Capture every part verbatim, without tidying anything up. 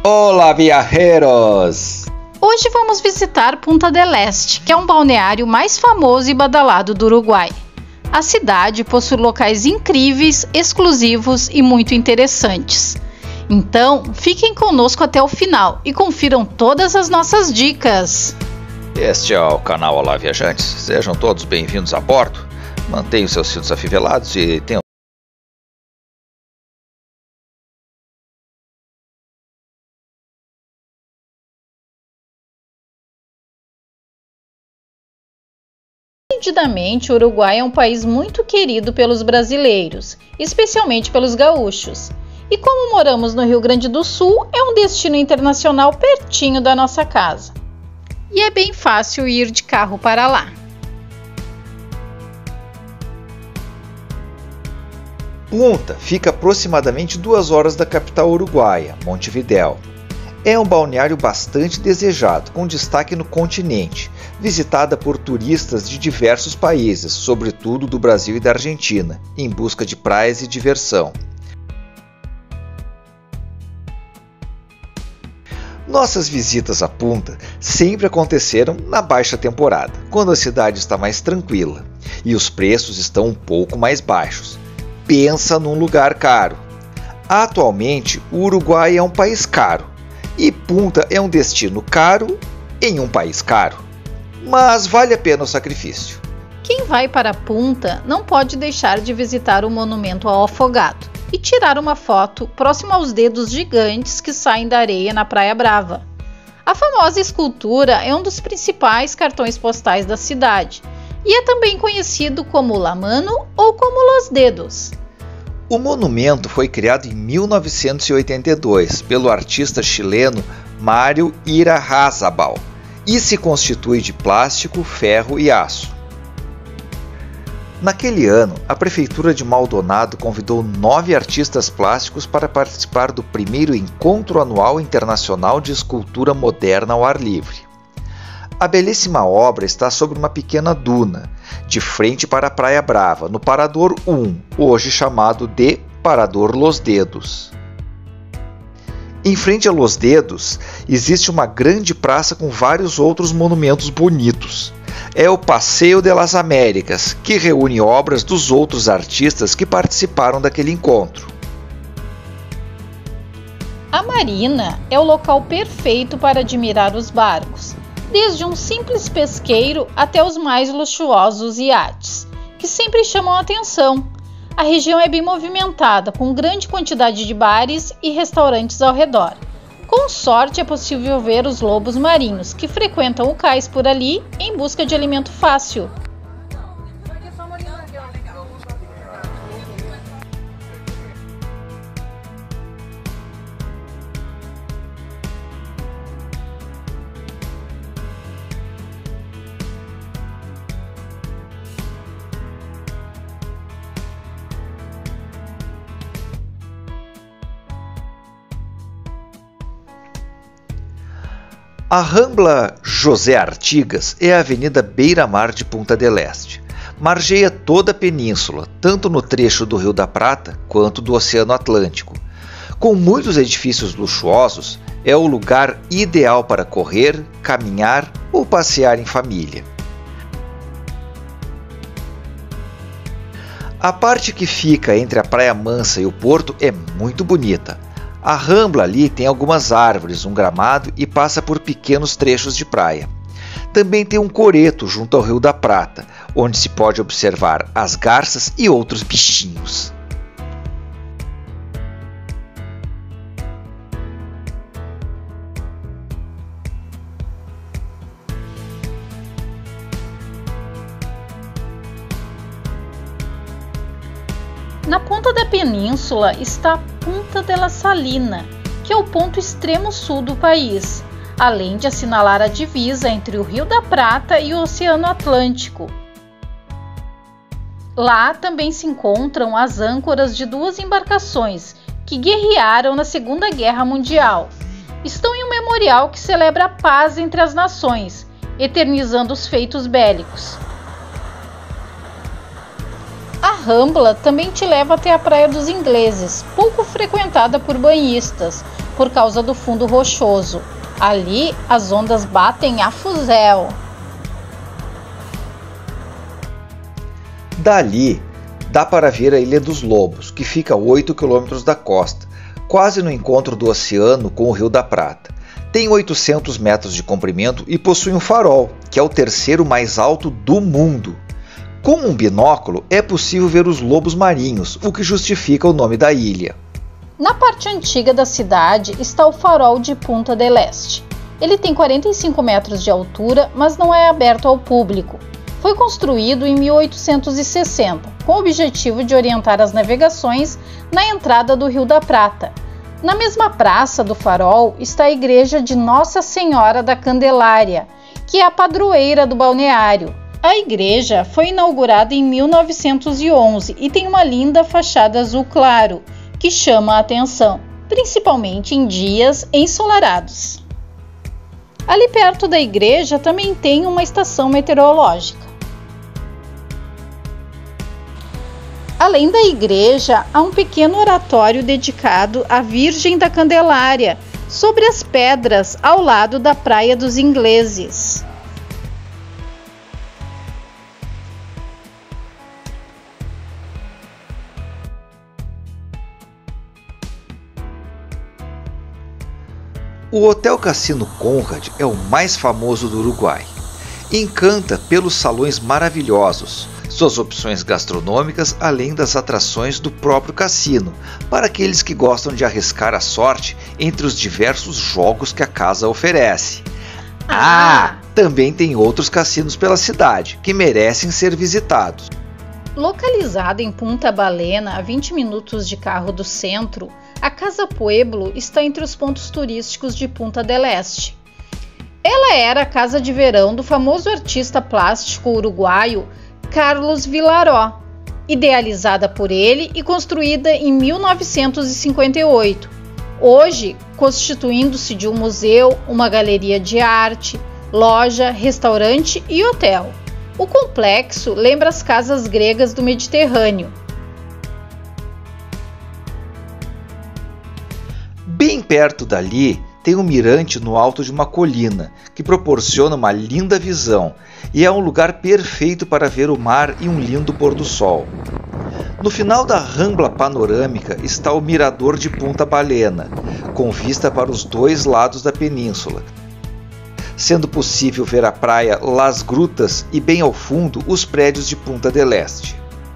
Olá, viajeros! Hoje vamos visitar Punta del Este, que é um balneário mais famoso e badalado do Uruguai. A cidade possui locais incríveis, exclusivos e muito interessantes. Então, fiquem conosco até o final e confiram todas as nossas dicas. Este é o canal Olá, Viajantes. Sejam todos bem-vindos a bordo. Mantenham seus cintos afivelados e tenham Nitidamente, o Uruguai é um país muito querido pelos brasileiros, especialmente pelos gaúchos. E como moramos no Rio Grande do Sul, é um destino internacional pertinho da nossa casa. E é bem fácil ir de carro para lá. Punta fica aproximadamente duas horas da capital uruguaia, Montevidéu. É um balneário bastante desejado, com destaque no continente, visitada por turistas de diversos países, sobretudo do Brasil e da Argentina, em busca de praias e diversão. Nossas visitas à Punta sempre aconteceram na baixa temporada, quando a cidade está mais tranquila e os preços estão um pouco mais baixos. Pensa num lugar caro. Atualmente, o Uruguai é um país caro e Punta é um destino caro em um país caro, mas vale a pena o sacrifício. Quem vai para Punta não pode deixar de visitar o monumento ao afogado e tirar uma foto próximo aos dedos gigantes que saem da areia na Praia Brava. A famosa escultura é um dos principais cartões postais da cidade e é também conhecido como La Mano ou como Los Dedos. O monumento foi criado em mil novecentos e oitenta e dois pelo artista chileno Mário Irarrázaval e se constitui de plástico, ferro e aço. Naquele ano, a Prefeitura de Maldonado convidou nove artistas plásticos para participar do primeiro Encontro Anual Internacional de Escultura Moderna ao Ar Livre. A belíssima obra está sobre uma pequena duna, de frente para a Praia Brava, no Parador um, hoje chamado de Parador Los Dedos. Em frente a Los Dedos, existe uma grande praça com vários outros monumentos bonitos. É o Passeio de las Américas, que reúne obras dos outros artistas que participaram daquele encontro. A marina é o local perfeito para admirar os barcos, desde um simples pesqueiro até os mais luxuosos iates, que sempre chamam a atenção. A região é bem movimentada, com grande quantidade de bares e restaurantes ao redor. Com sorte é possível ver os lobos marinhos, que frequentam o cais por ali em busca de alimento fácil. A Rambla José Artigas é a avenida beira-mar de Punta del Este. Margeia toda a península, tanto no trecho do Rio da Prata quanto do Oceano Atlântico. Com muitos edifícios luxuosos, é o lugar ideal para correr, caminhar ou passear em família. A parte que fica entre a Praia Mansa e o porto é muito bonita. A Rambla ali tem algumas árvores, um gramado e passa por pequenos trechos de praia. Também tem um coreto junto ao Rio da Prata, onde se pode observar as garças e outros bichinhos. Na ponta da península está Punta de la Salina, que é o ponto extremo sul do país, além de assinalar a divisa entre o Rio da Prata e o Oceano Atlântico. Lá também se encontram as âncoras de duas embarcações que guerrearam na Segunda Guerra Mundial. Estão em um memorial que celebra a paz entre as nações, eternizando os feitos bélicos. A Rambla também te leva até a Praia dos Ingleses, pouco frequentada por banhistas, por causa do fundo rochoso. Ali, as ondas batem a fuzel. Dali, dá para ver a Ilha dos Lobos, que fica a oito quilômetros da costa, quase no encontro do oceano com o Rio da Prata. Tem oitocentos metros de comprimento e possui um farol, que é o terceiro mais alto do mundo. Com um binóculo, é possível ver os lobos marinhos, o que justifica o nome da ilha. Na parte antiga da cidade está o farol de Punta del Este. Ele tem quarenta e cinco metros de altura, mas não é aberto ao público. Foi construído em mil oitocentos e sessenta, com o objetivo de orientar as navegações na entrada do Rio da Prata. Na mesma praça do farol está a igreja de Nossa Senhora da Candelária, que é a padroeira do balneário. A igreja foi inaugurada em mil novecentos e onze e tem uma linda fachada azul claro, que chama a atenção, principalmente em dias ensolarados. Ali perto da igreja também tem uma estação meteorológica. Além da igreja, há um pequeno oratório dedicado à Virgem da Candelária, sobre as pedras ao lado da Praia dos Ingleses. O Hotel Cassino Conrad é o mais famoso do Uruguai. Encanta pelos salões maravilhosos, suas opções gastronômicas, além das atrações do próprio cassino, para aqueles que gostam de arriscar a sorte entre os diversos jogos que a casa oferece. Ah, também tem outros cassinos pela cidade, que merecem ser visitados. Localizada em Punta Balena, a vinte minutos de carro do centro, a Casa Pueblo está entre os pontos turísticos de Punta del Este. Ela era a casa de verão do famoso artista plástico uruguaio Carlos Villaró, idealizada por ele e construída em mil novecentos e cinquenta e oito, hoje constituindo-se de um museu, uma galeria de arte, loja, restaurante e hotel. O complexo lembra as casas gregas do Mediterrâneo. Bem perto dali tem um mirante no alto de uma colina, que proporciona uma linda visão e é um lugar perfeito para ver o mar e um lindo pôr do sol. No final da rambla panorâmica está o Mirador de Punta Balena, com vista para os dois lados da península, sendo possível ver a praia Las Grutas e bem ao fundo os prédios de Punta del Este.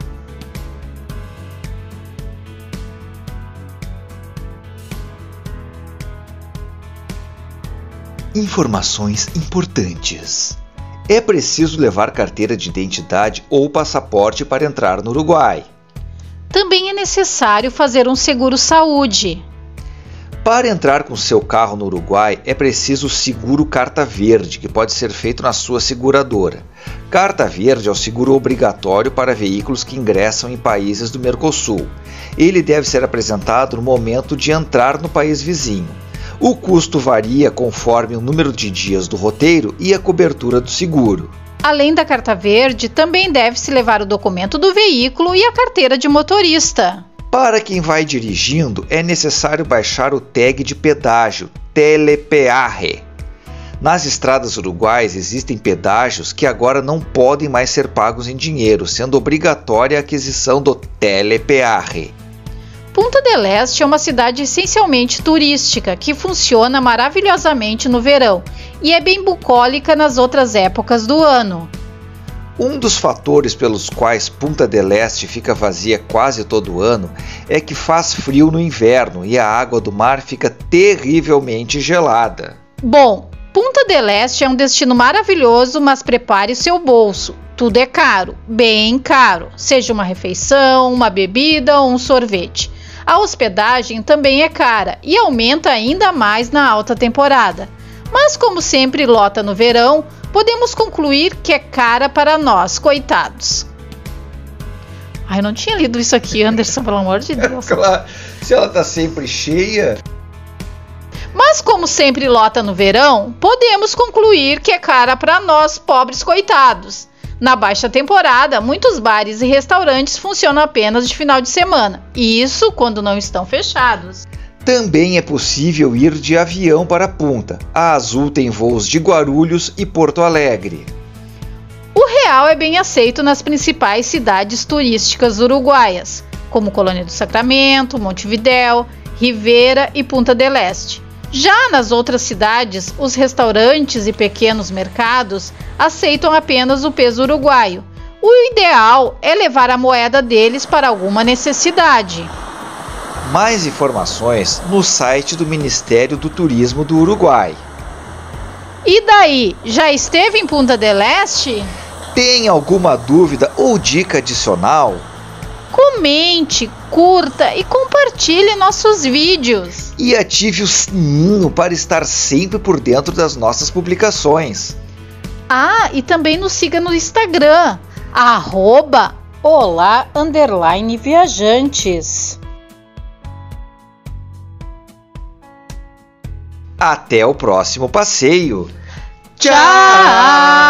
Informações importantes. É preciso levar carteira de identidade ou passaporte para entrar no Uruguai. Também é necessário fazer um seguro-saúde. Para entrar com seu carro no Uruguai é preciso o seguro Carta Verde, que pode ser feito na sua seguradora. Carta Verde é o seguro obrigatório para veículos que ingressam em países do Mercosul. Ele deve ser apresentado no momento de entrar no país vizinho. O custo varia conforme o número de dias do roteiro e a cobertura do seguro. Além da carta verde, também deve-se levar o documento do veículo e a carteira de motorista. Para quem vai dirigindo, é necessário baixar o tag de pedágio, Telepeaje. Nas estradas uruguaias existem pedágios que agora não podem mais ser pagos em dinheiro, sendo obrigatória a aquisição do Telepeaje. Punta del Este é uma cidade essencialmente turística, que funciona maravilhosamente no verão e é bem bucólica nas outras épocas do ano. Um dos fatores pelos quais Punta del Este fica vazia quase todo o ano é que faz frio no inverno e a água do mar fica terrivelmente gelada. Bom, Punta del Este é um destino maravilhoso, mas prepare seu bolso. Tudo é caro, bem caro, seja uma refeição, uma bebida ou um sorvete. A hospedagem também é cara e aumenta ainda mais na alta temporada. Mas como sempre lota no verão, podemos concluir que é cara para nós, coitados. Ai, eu não tinha lido isso aqui, Anderson, pelo amor de Deus. Claro, se ela tá sempre cheia... Mas como sempre lota no verão, podemos concluir que é cara para nós, pobres coitados. Na baixa temporada, muitos bares e restaurantes funcionam apenas de final de semana, e isso quando não estão fechados. Também é possível ir de avião para Punta. A Azul tem voos de Guarulhos e Porto Alegre. O real é bem aceito nas principais cidades turísticas uruguaias, como Colônia do Sacramento, Montevidéu, Rivera e Punta del Este. Já nas outras cidades, os restaurantes e pequenos mercados aceitam apenas o peso uruguaio. O ideal é levar a moeda deles para alguma necessidade. Mais informações no site do Ministério do Turismo do Uruguai. E daí, já esteve em Punta del Este? Tem alguma dúvida ou dica adicional? Comente, curta e compartilhe nossos vídeos. E ative o sininho para estar sempre por dentro das nossas publicações. Ah, e também nos siga no Instagram, arroba olá underline viajantes. Até o próximo passeio. Tchau!